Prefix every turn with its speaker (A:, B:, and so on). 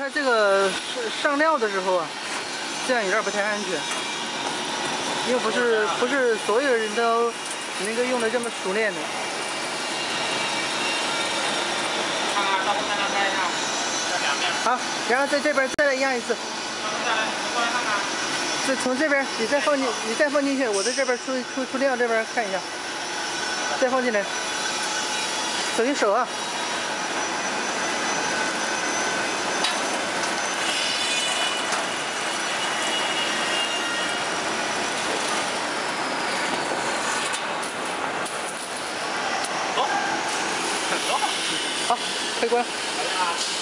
A: 它这个上料的时候啊，这样有点不太安全，因为不是所有人都能够用的这么熟练的。好，然后在这边再来压一次。再从这边你再放进去，我在这边出料这边看一下，再放进来，小心手啊。 好，开关。